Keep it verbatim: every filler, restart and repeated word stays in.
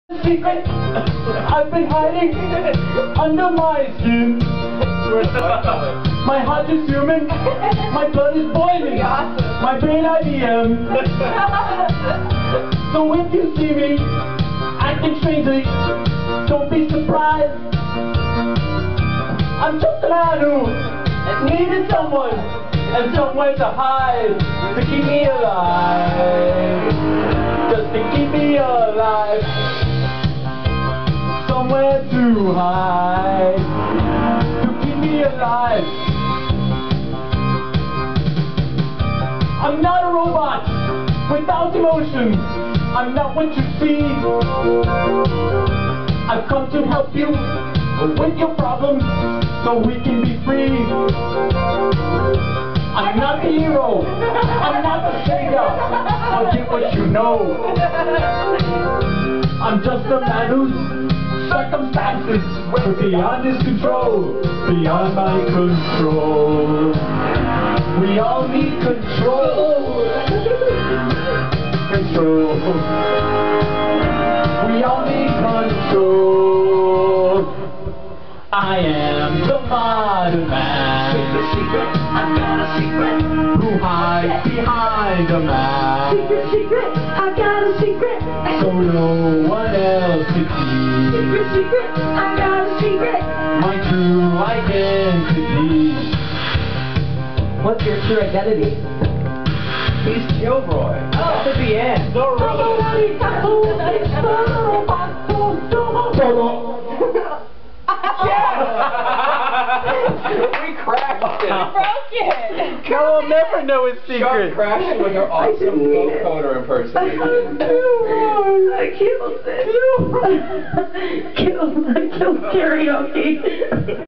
Secret I've been hiding under my skin. My heart is human, my blood is boiling, my brain I B M. So if you see me acting strangely, don't be surprised. I'm just a man who needed someone and somewhere to hide, to keep me alive, just to keep me alive. Somewhere to hide, to keep me alive. I'm not a robot without emotions. I'm not what you see. I've come to help you with your problems so we can be free. I'm not the hero. I'm not the savior. Forget what you know. I'm just a man who's circumstances were beyond his control, beyond my control. We all need control. Control. We all need control. I am the modern man. Secret, secret, I've got a secret. Who hides behind a mask. Secret, secret, I've got a secret. So no one else can see. Secret, secret, I've got a secret. My true identity. What's your true identity? He's Gilroy. Oh. That's at the end. The We crashed it. We broke it. No, we'll never know his secret. Shark crashed with her awesome vocoder impersonation. I killed it. I killed, I killed karaoke.